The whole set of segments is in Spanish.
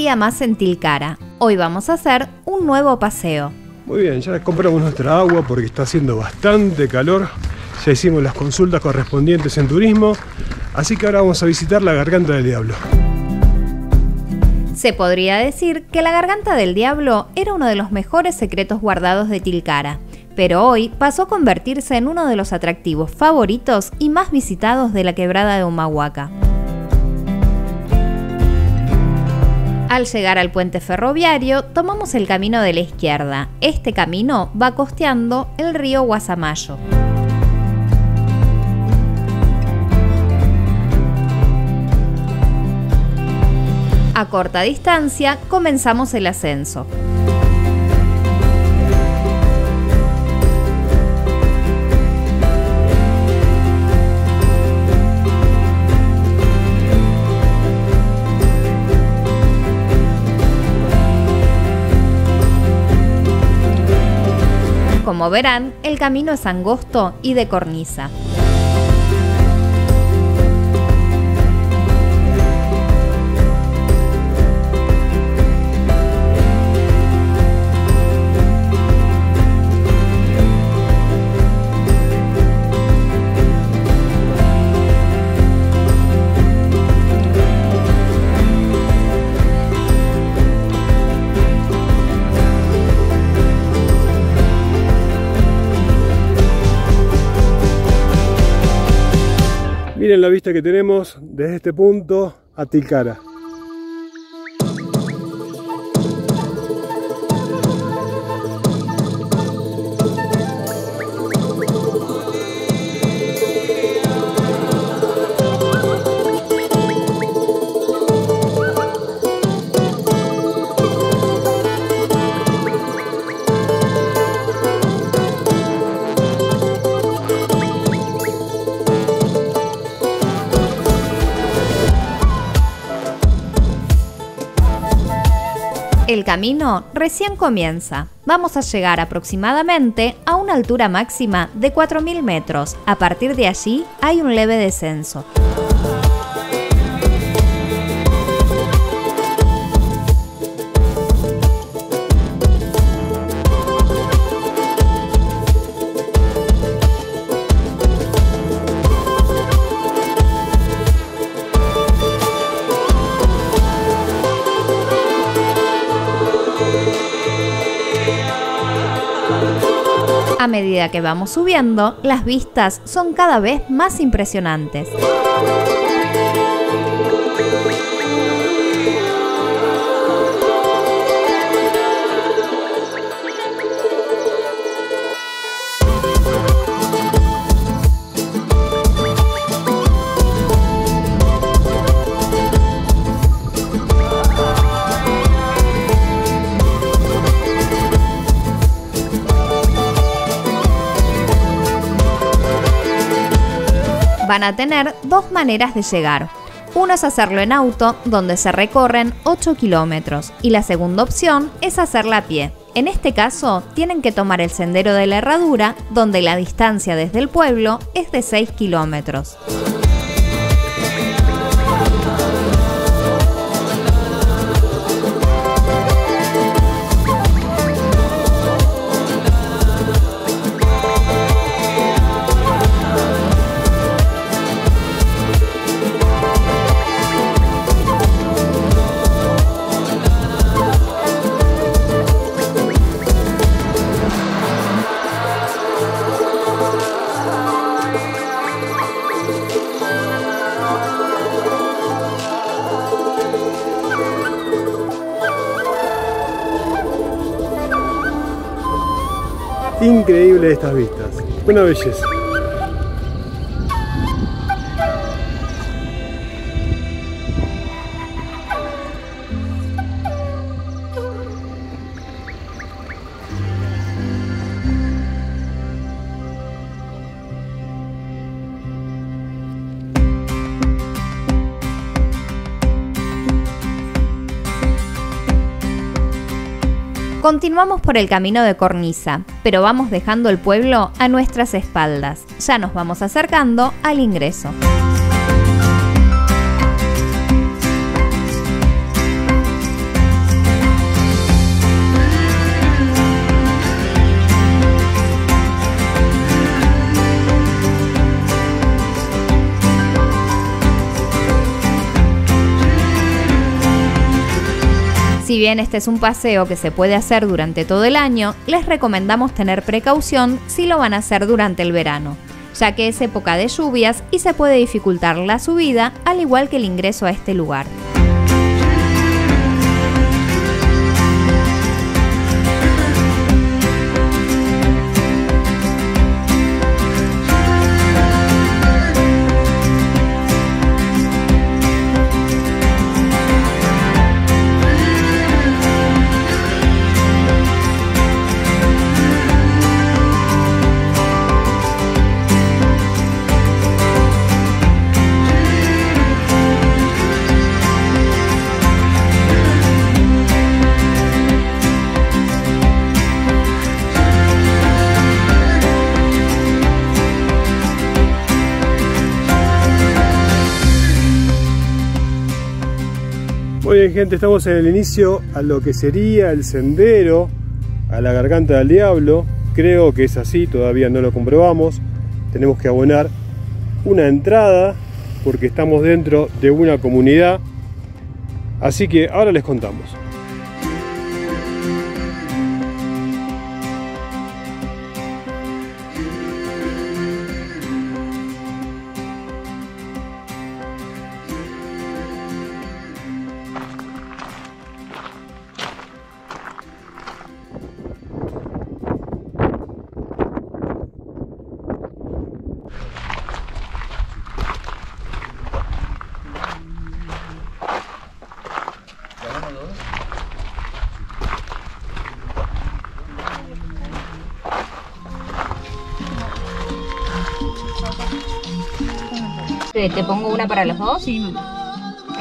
día más en Tilcara. Hoy vamos a hacer un nuevo paseo. Muy bien, ya compramos nuestra agua porque está haciendo bastante calor. Ya hicimos las consultas correspondientes en turismo, así que ahora vamos a visitar la Garganta del Diablo. Se podría decir que la Garganta del Diablo era uno de los mejores secretos guardados de Tilcara, pero hoy pasó a convertirse en uno de los atractivos favoritos y más visitados de la quebrada de Humahuaca. Al llegar al puente ferroviario, tomamos el camino de la izquierda. Este camino va costeando el río Guasamayo. A corta distancia, comenzamos el ascenso. Como verán, el camino es angosto y de cornisa. Miren la vista que tenemos desde este punto a Tilcara. El camino recién comienza. Vamos a llegar aproximadamente a una altura máxima de 4.000 metros. A partir de allí hay un leve descenso. A medida que vamos subiendo, las vistas son cada vez más impresionantes. Van a tener dos maneras de llegar. Uno es hacerlo en auto, donde se recorren 8 kilómetros, y la segunda opción es hacerla a pie. En este caso, tienen que tomar el sendero de la Herradura, donde la distancia desde el pueblo es de 6 kilómetros. Increíble estas vistas, una belleza. Continuamos por el camino de cornisa, pero vamos dejando el pueblo a nuestras espaldas. Ya nos vamos acercando al ingreso. Si bien este es un paseo que se puede hacer durante todo el año, les recomendamos tener precaución si lo van a hacer durante el verano, ya que es época de lluvias y se puede dificultar la subida, al igual que el ingreso a este lugar. Muy bien, gente, estamos en el inicio a lo que sería el sendero a la Garganta del Diablo. Creo que es así, todavía no lo comprobamos. Tenemos que abonar una entrada porque estamos dentro de una comunidad. Así que ahora les contamos. ¿Te pongo una para los dos? Sí, mamá.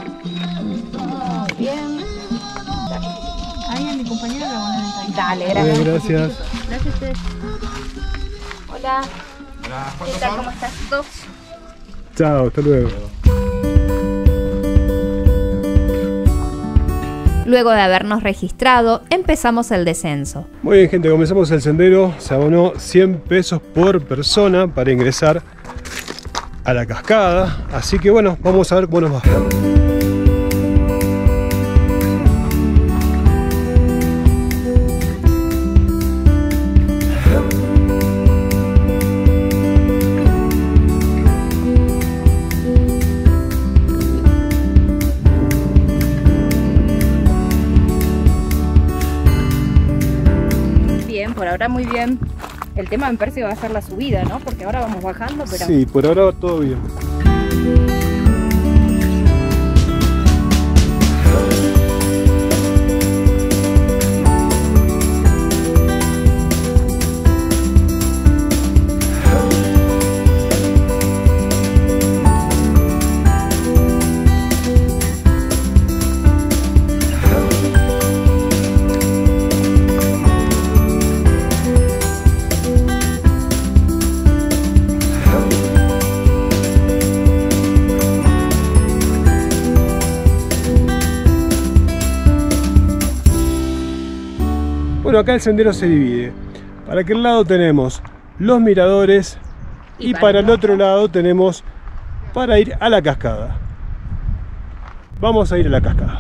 Bien. Ahí a mi compañera la van a ahí. Dale, gracias. Bien, gracias. Gracias a ustedes. Hola. ¿Qué tal? ¿Cómo estás? Dos. Chao, hasta luego. Luego de habernos registrado, empezamos el descenso. Muy bien, gente, comenzamos el sendero. Se abonó 100 pesos por persona para ingresar a la cascada. Así que bueno, vamos a ver cómo nos va. Bien, por ahora muy bien. El tema me parece que va a ser la subida, ¿no? Porque ahora vamos bajando, pero... Sí, por ahora todo bien. Bueno, acá el sendero se divide. Para aquel lado tenemos los miradores y para el otro lado tenemos para ir a la cascada. Vamos a ir a la cascada.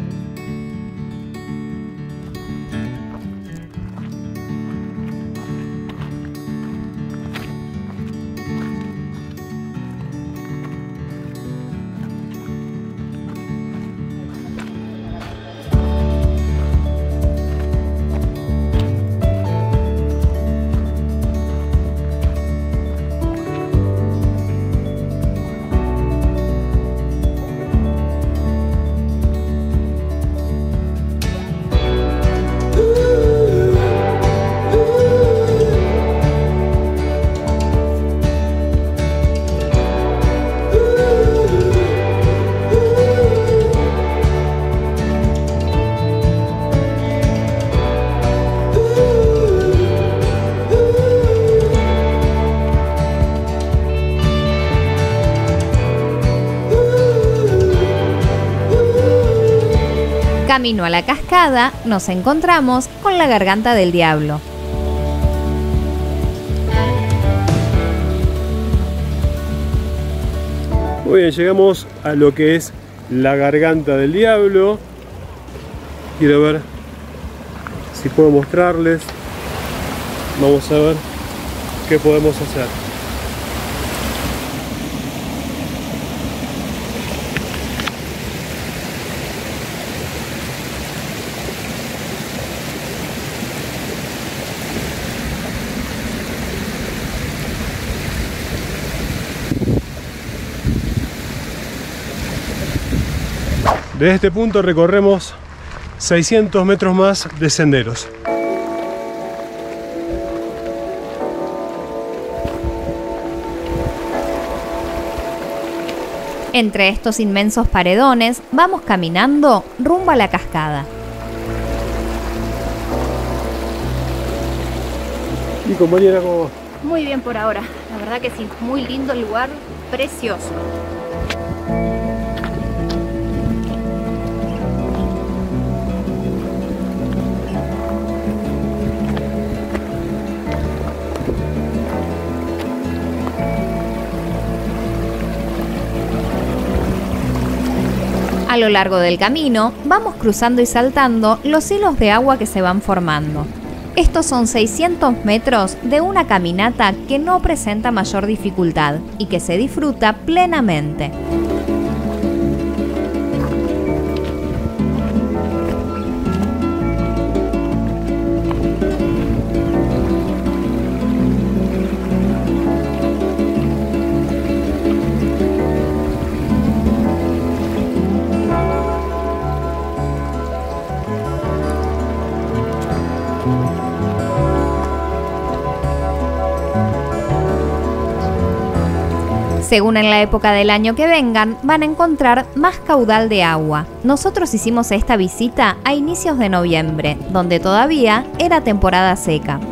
Camino a la cascada, nos encontramos con la Garganta del Diablo. Muy bien, llegamos a lo que es la Garganta del Diablo. Quiero ver si puedo mostrarles. Vamos a ver qué podemos hacer. Desde este punto recorremos 600 metros más de senderos. Entre estos inmensos paredones vamos caminando rumbo a la cascada. Y compañera, ¿cómo va? Muy bien por ahora, la verdad que sí, muy lindo el lugar, precioso. A lo largo del camino, vamos cruzando y saltando los hilos de agua que se van formando. Estos son 600 metros de una caminata que no presenta mayor dificultad y que se disfruta plenamente. Según en la época del año que vengan, van a encontrar más caudal de agua. Nosotros hicimos esta visita a inicios de noviembre, donde todavía era temporada seca.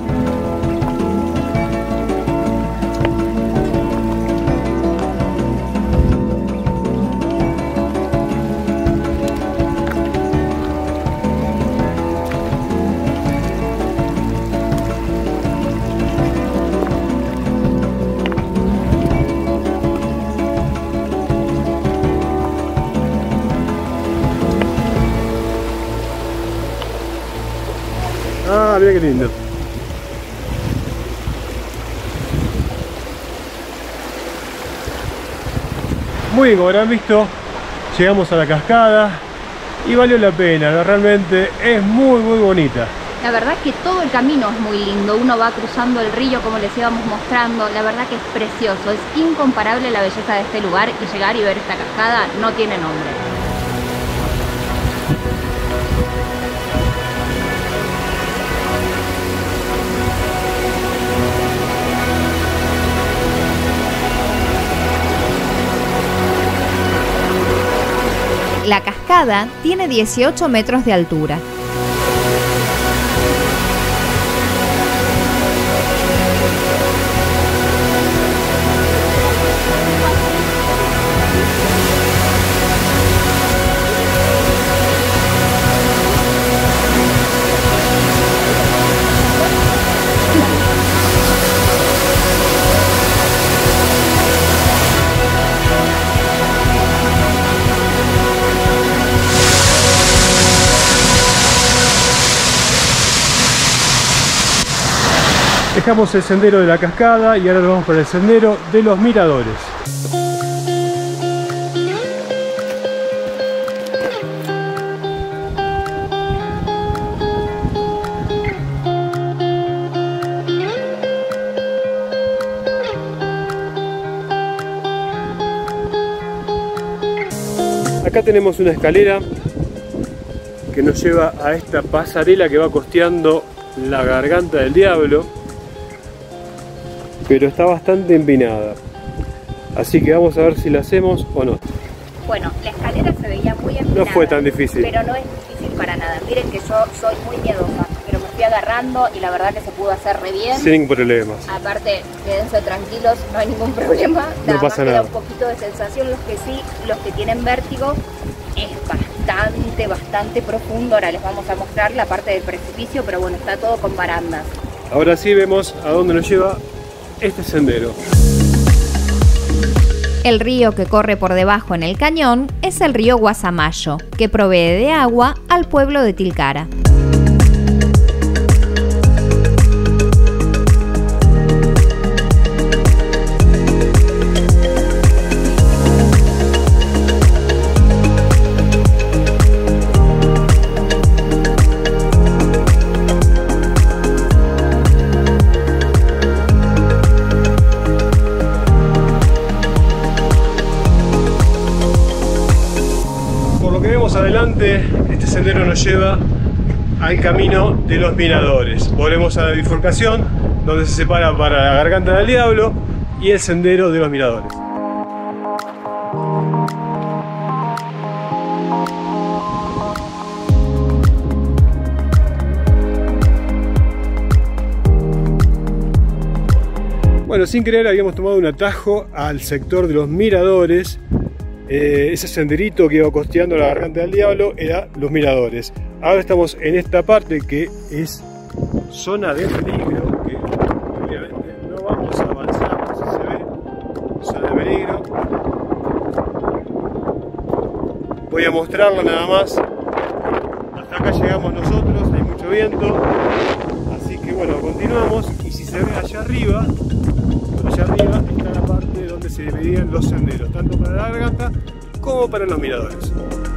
Ah, mira qué lindo. Muy bien, como habrán visto, llegamos a la cascada y valió la pena, realmente es muy bonita. La verdad que todo el camino es muy lindo, uno va cruzando el río como les íbamos mostrando, la verdad que es precioso, es incomparable la belleza de este lugar y llegar y ver esta cascada no tiene nombre. La cascada tiene 18 metros de altura. Dejamos el sendero de la cascada y ahora nos vamos por el sendero de los miradores. Acá tenemos una escalera que nos lleva a esta pasarela que va costeando la Garganta del Diablo, pero está bastante empinada, así que vamos a ver si la hacemos o no. Bueno, la escalera se veía muy empinada. No fue tan difícil. Pero no es difícil para nada. Miren que yo soy muy miedosa, pero me fui agarrando y la verdad que se pudo hacer re bien. Sin problemas. Aparte, quédense tranquilos, no hay ningún problema. No pasa nada. Un poquito de sensación, los que sí, los que tienen vértigo, es bastante profundo. Ahora les vamos a mostrar la parte del precipicio, pero bueno, está todo con barandas. Ahora sí vemos a dónde nos lleva este sendero. El río que corre por debajo en el cañón es el río Guasamayo, que provee de agua al pueblo de Tilcara. Adelante, este sendero nos lleva al camino de los miradores. Volvemos a la bifurcación donde se separa para la Garganta del Diablo y el sendero de los miradores. Bueno, sin querer habíamos tomado un atajo al sector de los miradores. Ese senderito que iba costeando la Garganta del Diablo era los miradores. Ahora estamos en esta parte que es zona de peligro, que obviamente no vamos a avanzar, no sé si se ve, zona de peligro. Voy a mostrarlo nada más. Hasta acá llegamos nosotros, hay mucho viento, así que bueno, continuamos. Y si se ve allá arriba está la parte donde se dividían los senderos, tanto para la garganta como para los miradores.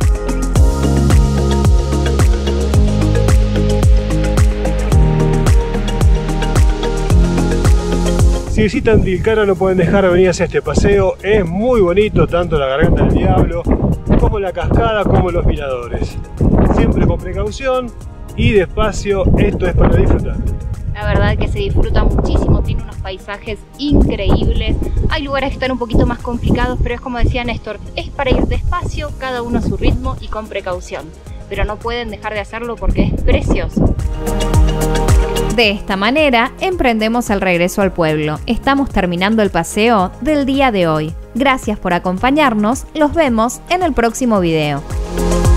Si visitan Tilcara no pueden dejar de venir hacia este paseo, es muy bonito tanto la Garganta del Diablo como la cascada como los miradores. Siempre con precaución y despacio, esto es para disfrutar. La verdad que se disfruta muchísimo, tiene unos paisajes increíbles. Hay lugares que están un poquito más complicados, pero es como decía Néstor, es para ir despacio, cada uno a su ritmo y con precaución. Pero no pueden dejar de hacerlo porque es precioso. De esta manera, emprendemos el regreso al pueblo. Estamos terminando el paseo del día de hoy. Gracias por acompañarnos, los vemos en el próximo video.